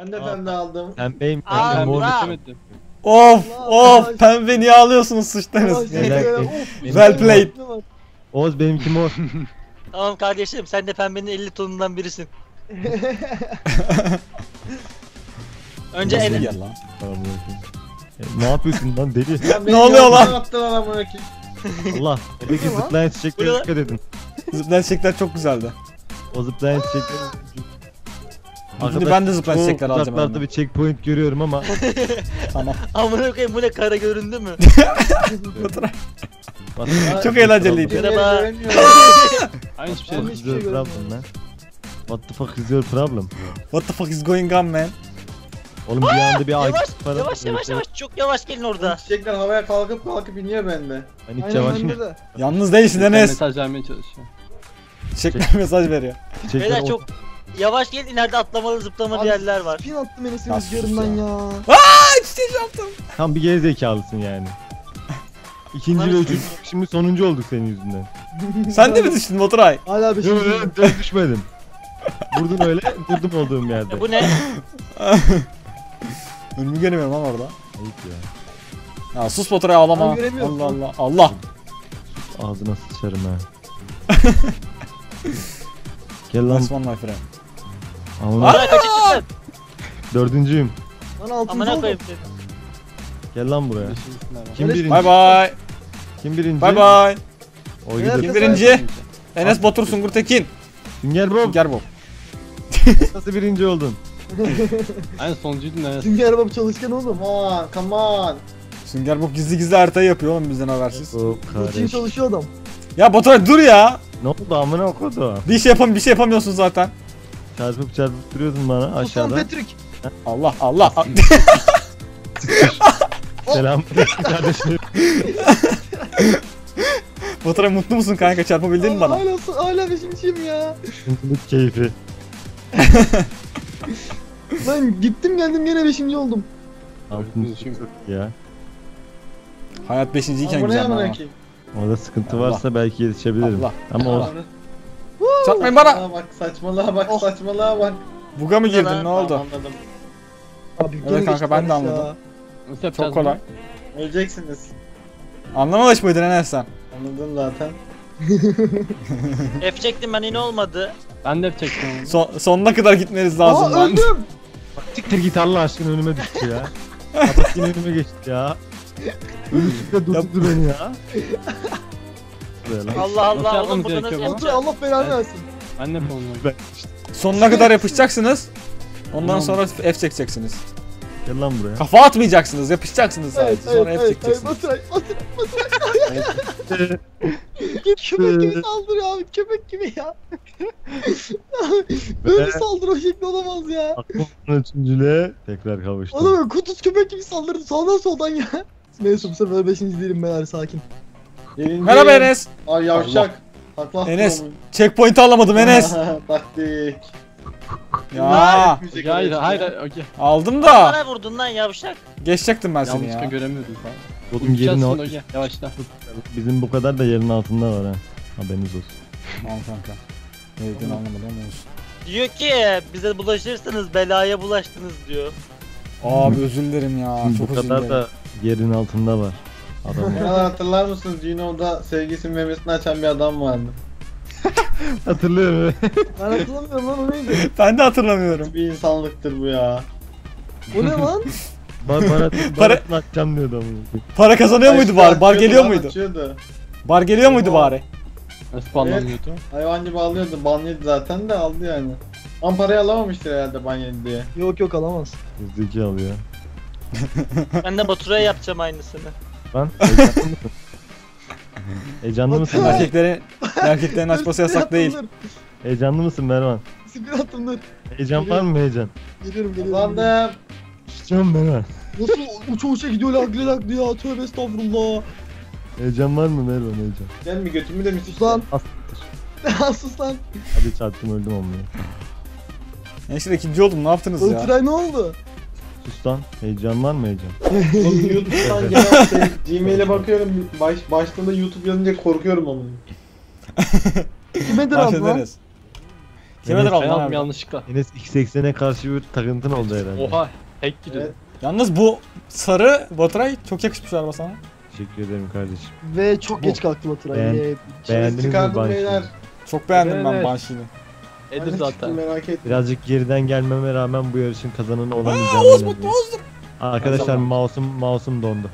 Ben de pembe aldım. Pembeyim. Aa, Pembe mor bravo. bitemedi. Of Allah. of pembe niye alıyorsunuz suçlarınız? Well played. Oğuz benimki mor. Tamam kardeşim, sen de pembenin 50 tonundan birisin. Önce Nasıl en gel lan? Ne yapıyorsun lan deli? Lan beni Ne oluyor lan? yoldan attılar amına koyayım. Allah. Oradaki zıplayan çiçeklere Burada- dikkat edin. Zıplayan çiçekler çok güzeldi. O zıplayan çiçekler. Şimdi ben de zıplayan çiçekler alacağım. Uzaklarda bir checkpoint görüyorum ama Tamam. amına koyayım, bu ne, kara göründü mü? Çok eğlenceliydi. Merhaba. Aynı hiçbir şey Ben yok. hiçbir şey görmedim. What the fuck is your problem? What the fuck is going on man? Oğlum bir anda bir Yavaş, aktif para. yavaş, çok yavaş gelin orada. Çiçekler havaya kalkıp iniyor bende. Ben hiç Aynen yavaş bende de. Yalnız değilsin Sen Enes. mesaj vermeye çalışıyor. Çiçekler mesaj veriyor. çiçekler Beyler çok yavaş gelin, ileride atlamalı zıplamalı Abi, yerler var. Spin attım Enes'in Ya sus rüzgarından ya. ya. Aaa çiçeği yaptım. Tam bir geri zekalısın yani. İkinci ve üçüncü, şimdi sonuncu olduk senin yüzünden. Sen de mi düştün Baturay? Hala bir şey Yok yok. ben düşmedim. Vurdun öyle, durdum olduğum yerde. Ya bu ne? Önümü göremiyorum lan orada. Ayıp ya. Ya sus Baturay ağlama. Ben göremiyorum. Allah Allah. Allah. Ağzına sıçarım ha. Gel lan. Nice one my friend. Amına. Bana kaçıncısın? Dördüncüyüm. Bana altıncı Amına oldu. koyayım. Gel lan buraya. Beşincisinden Kim Barış, birinci? Bye bye. Kim birinci? Bye bye. O Eğer- gidiyor. Kim birinci? Enes Batur Sungur Tekin. Sünger Bob. Gel bu. Nasıl birinci oldun? Aynen sonuncuydun evet. Sünger Bob çalışkan oğlum. Come on, come on. Sünger Bob gizli gizli haritayı yapıyor oğlum bizden habersiz. O Rutin kardeş. çalışıyor adam. Ya Baturay dur ya. Ne oldu amına okudu? Bir şey yapamıyorsun zaten. Çarpıp duruyordun bana Sultan aşağıda. Patrick. Allah Allah. Selam kardeşim. Baturay mutlu musun kanka çarpabildin mi bana? Hala beşinciyim ya. Mutluluk keyfi. Lan gittim geldim gene beşinci oldum. Altın ya. Hayat 5. iken Amına güzel amına ama. koyayım. Orada sıkıntı Allah. varsa belki yetişebilirim. Allah. Ama o Çarpmayın bana. Saçmalığa bak, Oh. saçmalığa bak. Buga mı girdin Tamam, ne oldu? Anladım. Abi Evet gene kanka, ben de beşinci ya. anladım. Nasıl yapacağız Çok kolay. Öleceksiniz. Anlamamış mıydın Enes sen? Anladım zaten. F çektim ben, yine olmadı. Ben de hep çektim onu. Sonuna kadar gitmeniz lazım Aa lan. öldüm. siktir git Allah aşkına önüme düştü ya. Kapat yine önüme geçti ya. Önümüzde durdu beni ya. Böyle. Allah Nasıl Allah, yapmamız oğlum burada nasıl gerekiyor bu? Otur yapacağız? Allah belanı Evet. versin. Ben de hep olmadım. Ben Sonuna kadar yapışacaksınız. Ondan Tamam. sonra F çekeceksiniz. Gel lan buraya. Kafa atmayacaksınız, yapışacaksınız sadece. Sonra F çekeceksiniz. Baturay. Köpek gibi saldırıyor abi, köpek gibi ya. Böyle saldırı o şekli olamaz ya. Aklımın üçüncülüğe tekrar kavuştum. Oğlum kuduz köpek gibi saldırdı sağdan soldan ya. Neyse bu sefer 5. değilim beyler, sakin. Birinci. Merhaba Enes. Ay yavşak. Takla attı Enes. oğlum. Checkpoint alamadım Enes. Taktik. Ya Hayır hayır okey. aldım da. Bana vurdun lan yavşak. Geçecektim ben seni Yanlışlıkla ya. göremiyordum falan. Oğlum yerin Uçacaksın altında. okey. Yavaşla. Bizim bu kadar da yerin altında var ha. Haberiniz olsun. Tamam kanka. Ne dediğini anlamadım ama olsun. Diyor ki bize bulaşırsanız belaya bulaştınız diyor. Abi özür dilerim ya. Şimdi Çok bu özür kadar dilerim. da yerin altında var. Adam Ne hatırlar mısınız? Gino'da sevgisinin memesini açan bir adam vardı. hatırlıyorum. Ben hatırlamıyorum lan, o neydi? Ben de hatırlamıyorum. Bir insanlıktır bu ya. O ne lan? Para atacağım diyordu ama. Para kazanıyor muydu bari? Bar Açıyordu geliyor lan, muydu? Açıyordu. Bar geliyor muydu bari? Nasıl banlanıyordu? Hayvan gibi alıyordu. Ban yedi zaten de aldı yani. Ama parayı alamamıştır herhalde ban yedi diye. Yok alamaz. Hızdaki alıyor. Ben de Baturay'a yapacağım aynısını. Lan heyecanlı mısın? Heyecanlı mısın? Bak- Erkeklerin açması yasak değil. Heyecanlı mısın Mervan? Spin attım dur. Heyecan var mı heyecan? Geliyorum. Kazandım. İstiyorum Mervan. Nasıl uça uça gidiyor laglı laglı ya, tövbe estağfurullah. Heyecan var mı Mervan heyecan? Gel mi götümü de mi Sus lan. Astır. Sus lan. Hadi çarptım öldüm onu. Gençler ikinci oldum ne yaptınız ya? Ultray ne oldu? Sus lan. Heyecan var mı heyecan? Oğlum YouTube'dan gelen Gmail'e bakıyorum. Başlığında YouTube yazınca korkuyorum ama. Kime dram lan? Bahsederiz. Kime Evet, aldın Aldım abi? yanlışlıkla. Enes X80'e karşı bir takıntın oldu herhalde. Oha. Hack gidiyor. Evet. Yalnız bu sarı Baturay çok yakışmış araba sana. Teşekkür ederim kardeşim. Ve çok geç kalktı Baturay. Beğendiniz mi Çıkardım beyler. Banshee'yi? Çok beğendim ben Evet. Banshee'ni. Ben Edir de zaten. çıktım, merak etme. Birazcık geriden gelmeme rağmen bu yarışın kazananı olamayacağım. inanıyorum. Arkadaşlar Kazandım. mouse'um dondu.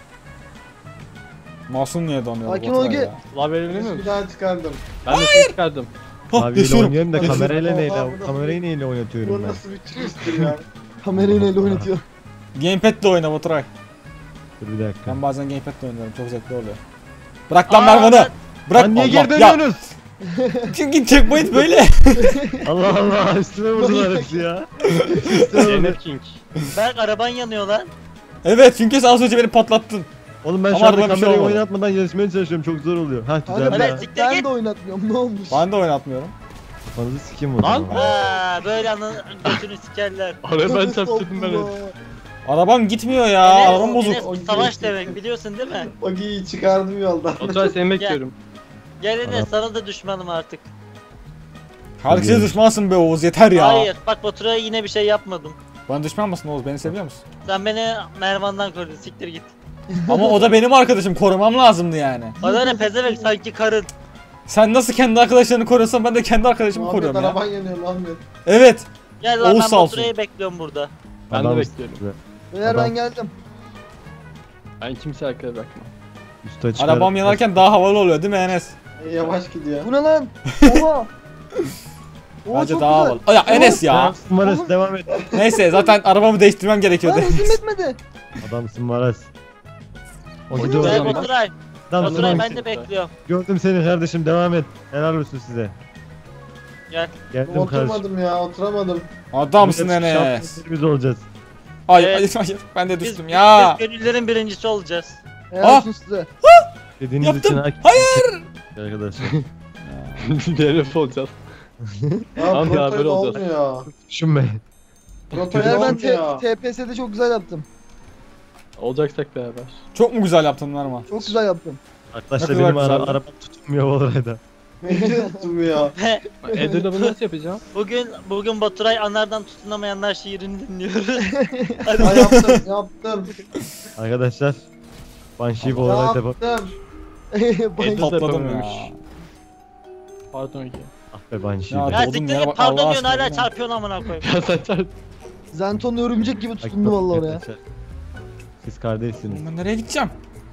Masum niye donuyor Sakin Baturay ol, ya? La verebilir miyim? Bir daha çıkardım. Ben de seni çıkardım. Hah Maviyle yaşıyorum. oynuyorum da Yaşıyorum. kamerayla Oha, neyle, bu da- kamerayı neyle oynatıyorum Bu ben. nasıl bir twist'tir ya. Kamerayı neyle oynatıyor? Gamepad'le oyna Baturay. Dur bir dakika. Ben bazen Gamepad'le oynuyorum çok zevkli oluyor. Bırak lan Mervan'ı. Bırak. Lan niye Allah, geri ya. dönüyorsunuz? Çünkü checkpoint böyle. Allah Allah üstüme vurdular hepsi ya. Zeynep King. Berk araban yanıyor lan. Evet çünkü sen az önce beni patlattın. Oğlum ben Ama şu anda arada bir şey kamerayı olmadı. oynatmadan yarışmaya çalışıyorum. Çok zor oluyor. Ha Kanka düzeldi. Evet, ben, siktir ben git. de oynatmıyorum ne olmuş? Ben de oynatmıyorum. Kafanızı sikeyim o Lan! zaman. Ha böyle anın götünü sikerler. Araya ben Tövbe çarptırdım ben öyle. estağfurullah. Arabam gitmiyor ya. Arabam bozuk. Enes savaş demek biliyorsun değil mi? Bak iyi çıkardım yoldan. Oturay seni bekliyorum. Gel Enes Adam. sana da düşmanım artık. Herkese düşmansın be Oğuz yeter ya. Hayır bak Baturay'a yine bir şey yapmadım. Bana düşman mısın Oğuz? Beni seviyor musun? Sen beni Mervan'dan korudun siktir git. Ama o da benim arkadaşım. Korumam lazımdı yani. O da ne pezevenk sanki karın. Sen nasıl kendi arkadaşlarını koruyorsan ben de kendi arkadaşımı Muhammed koruyorum ya. araban yanıyor Muhammed. Evet. Gel lan Oğuz ben sağ olsun. Baturay'ı bekliyorum burada. Ben de Adamsın bekliyorum. be. Beyler Adam- ben geldim. Ben kimse arkaya bırakmam. Usta çıkar. Arabam yanarken daha havalı oluyor değil mi Enes? Yavaş gidiyor. Bu ne lan? Oha. Oha Bence çok daha güzel. havalı. Ya Enes ya. Adamsın Maras devam et. Neyse zaten arabamı değiştirmem gerekiyordu. Lan hızım etmedi. Adamsın Maras. O Gel gidiyor. Gel zaman. Baturay. Adamsın Baturay Maras. ben de bekliyorum. Gördüm seni kardeşim devam et. Helal olsun size. Gel. Geldim kardeşim. Oturmadım ya oturamadım. Adamsın Hep Enes. şampiyonlarımız olacağız. Ay Evet. hayır ben de Biz, düştüm ya. biz gönüllerin birincisi olacağız. Helal olsun size. Dediğiniz Yaptım. için hayır. Arkadaşlar. DNF olacağız. Ya Abi, Proto'yla haber olacağız. olmuyor. Düşünme. Proto'yla Beyler ben olmuyor. TPS'de çok güzel yaptım. Olacaksak beraber. Çok mu güzel yaptın Mervan? Çok güzel yaptım. Arkadaşlar Ne kadar benim güzel. arabam tutunmuyor olayda. Beni tutmuyor. Edir'de bunu nasıl yapacağım? Bugün Baturay anardan tutunamayanlar şiirini dinliyoruz. Ha, yaptım. Arkadaşlar. Banshee bu olayda bak. Yaptım. Edir de Patladım yapamıyormuş. ya. Pardon ki. Ah be Banshee. Ya, be. Ya Doğdum siktir yere git bak, pardon Allah diyorsun hala aşkına. çarpıyorsun amına koyayım. Ya sen çarp. Zenton örümcek gibi Bak, tutundu vallahi oraya. arkadaşlar. Siz kardeşsiniz. Ben nereye gideceğim?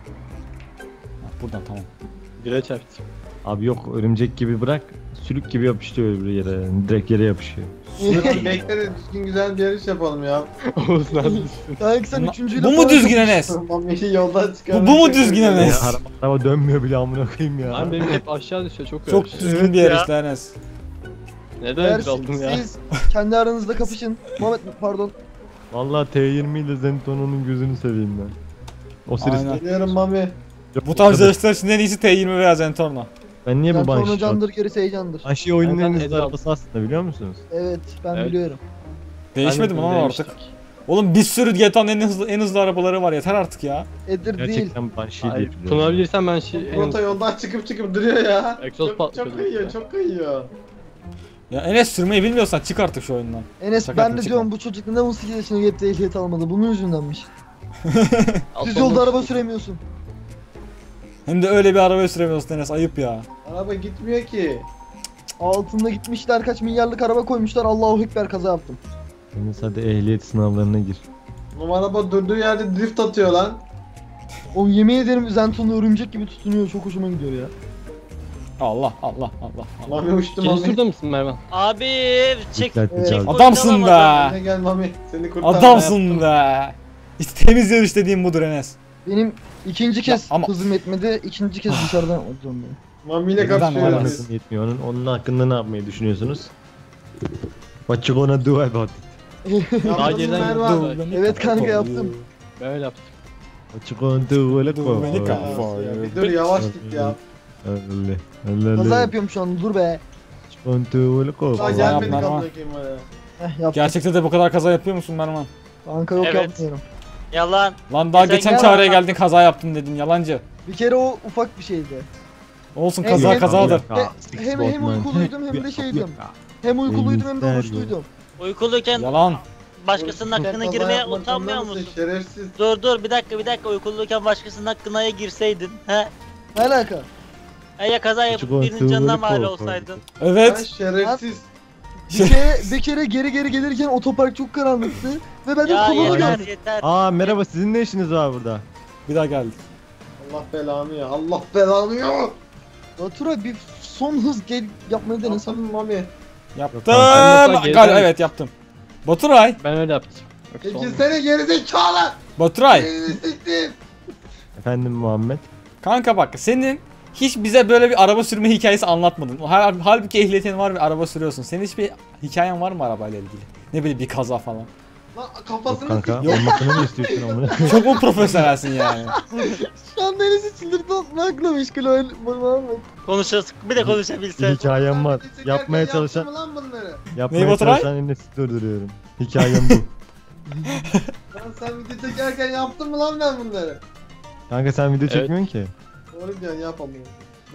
Ha, buradan tamam. Bire çarptım. Abi yok örümcek gibi bırak. Sülük gibi yapıştırıyor öbür yere. Yani direkt yere yapışıyor. Bekle de düzgün güzel bir yarış yapalım ya. Oğuz neredesin? Kanka sen üçüncüyle Bu mu falan düzgün çok- Enes? Mami'yi yoldan çıkardım. Bu mu düzgün Enes? Ya, araba dönmüyor bile amına koyayım ya. Lan benim hep aşağı düşüyor çok Çok öyle. düzgün bir yarıştı Enes. Neden Eğer Edir aldın ya? siz kendi aranızda kapışın. Muhammed pardon. Vallahi T20 ile Zenton'un gözünü seveyim ben. O Aynen. serisi. Geliyorum Mami. Bu tarz yarışlar için en iyisi T20 veya Zentorno. Ben niye bu Zenton Banshee? candır gerisi heyecandır. Banshee oyunun Ben en Edir hızlı aldım. arabası aslında biliyor musunuz? Evet ben Evet. biliyorum. Değişmedi mi Ben de lan demiştik. artık? Oğlum bir sürü GTA'nın en hızlı arabaları var yeter artık ya. Edir değil. Gerçekten Banshee diye Hayır, biliyorum. Tunabilirsen ben Proto yoldan çıkıp duruyor ya. Egzoz Çok patlıyor. kayıyor, çok kayıyor. Ya Enes sürmeyi bilmiyorsan çık artık şu oyundan. Enes Sakatlık ben de çıkma. diyorum bu çocuk neden 18 yaşına gelip de ehliyet almadı? Bunun yüzündenmiş. Düz Altta yolda olmaz. araba süremiyorsun. Hem de öyle bir araba süremiyorsun Enes ayıp ya. Araba gitmiyor ki. Altında gitmişler kaç milyarlık araba koymuşlar. Allahu Ekber kaza yaptım. Enes hadi ehliyet sınavlarına gir. Bu araba durduğu yerde drift atıyor lan. O yemin ederim Zenton'u örümcek gibi tutunuyor. Çok hoşuma gidiyor ya. Allah Allah Allah Allah. Mami uçtu İkinci Mami. turda mısın Mervan? Abi çek. Dikkatli Evet. çal. Adamsın Gel be. gel Mami. Seni kurtar. Adamsın be. İşte temiz yarış dediğim budur Enes. Benim ikinci kez ama- hızım yetmedi. İkinci kez dışarıdan olmak zorundayım. Mami ile Neden kapışıyoruz var? biz. Hızın yetmiyor. Onun hakkında ne yapmayı düşünüyorsunuz? What you gonna do about it? Daha Yaptın geriden mı Mervan? Evet kanka yaptım. Ben öyle yaptım. What you gonna do with it? Do with it. Ya, Bir dur yavaş git ya. Öyle. Öyle. Kaza yapıyorum şu an dur be. What you gonna do Daha with it? yap gelmedik Mervan. amına koyayım oraya. Yaptım. Gerçekte de bu kadar kaza yapıyor musun Mervan? Kanka yok Evet. yapmıyorum. Yalan. Lan daha Sen geçen gel çağrıya lan. geldin kaza yaptın dedin yalancı. Bir kere o ufak bir şeydi. Olsun Hem- kaza hem- kazadır. Hem uykuluydum hem de şeydim. Hem uykuluydum hem de Elimizde oruçluydum. Uykuluyken Yalan. başkasının hakkına Kaza girmeye yapmak utanmıyor zorunda musun? Şerefsiz. Dur bir dakika uykuluyken başkasının hakkına ya girseydin he? Ne alaka? Ya kaza yapıp Küçük olan birinin canına sığırları mal korkar. olsaydın. Sen Evet. şerefsiz. Bir kere geri gelirken otopark çok karanlıktı ve ben de Ya kolumu yeter gördüm. yeter. Aa merhaba, sizin ne işiniz var burada? Bir daha geldik. Allah belanı ya. Allah belanı ya. Batura bir son hız yapmayı denesem. Yaptın Mami. Yaptım. Hatta geri Galiba dön. evet yaptım. Baturay. Ben öyle yaptım. Yoksa Peki olmaz. seni gerizekalı. Baturay. Elini siktim. Efendim Muhammed. Kanka bak senin hiç bize böyle bir araba sürme hikayesi anlatmadın. Halbuki ehliyetin var ve araba sürüyorsun. Senin hiçbir hikayen var mı arabayla ilgili? Ne bileyim bir kaza falan. Lan Yok kafasını kanka, siktim. olmasını mı istiyorsun amına? Çok mu profesyonelsin yani? Şu an Deniz'i çıldırtmakla meşgul Muhammed. Konuşuruz bir de Bir konuşabilsen. hikayem var. Çekerken Yapmaya yaptın çalışan, mı lan bunları? yapmaya Baturay? çalışan Enes'i durduruyorum. Hikayem bu. Lan sen video çekerken yaptın mı lan ben bunları? Kanka sen video çekmiyorsun ki. Doğru diyorsun yapamıyorum.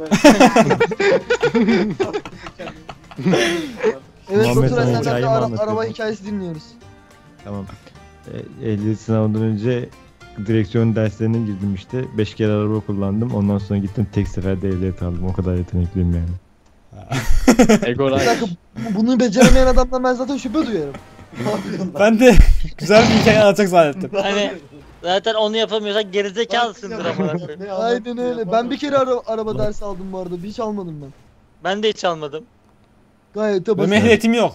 Evet Muhammed, Batura sana senden de hikayemi anlatıyorum. araba hikayesi dinliyoruz. Tamam. Ehliyet sınavından önce direksiyon derslerine girdim işte. 5 kere araba kullandım. Ondan sonra gittim tek seferde ehliyet aldım. O kadar yetenekliyim yani. Ego Bir like. dakika bunu beceremeyen adamdan ben zaten şüphe duyarım. Ne yapıyorsun lan? Ben de güzel bir hikaye anlatacak zannettim. Hani zaten onu yapamıyorsan gerizekalısındır ama. Aynen öyle. Ben bir kere araba dersi aldım bu arada. Hiç almadım ben. Ben de hiç almadım. Gayet de Benim basit. ehliyetim yok.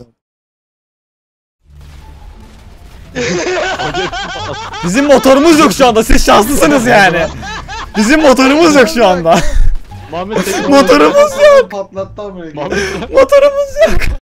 Bizim motorumuz yok şu anda. Siz şanslısınız yani. Bizim motorumuz yok şu anda. Muhammed senin Motorumuz yok. Patlattı Amerika'yı. Muhammed Motorumuz yok.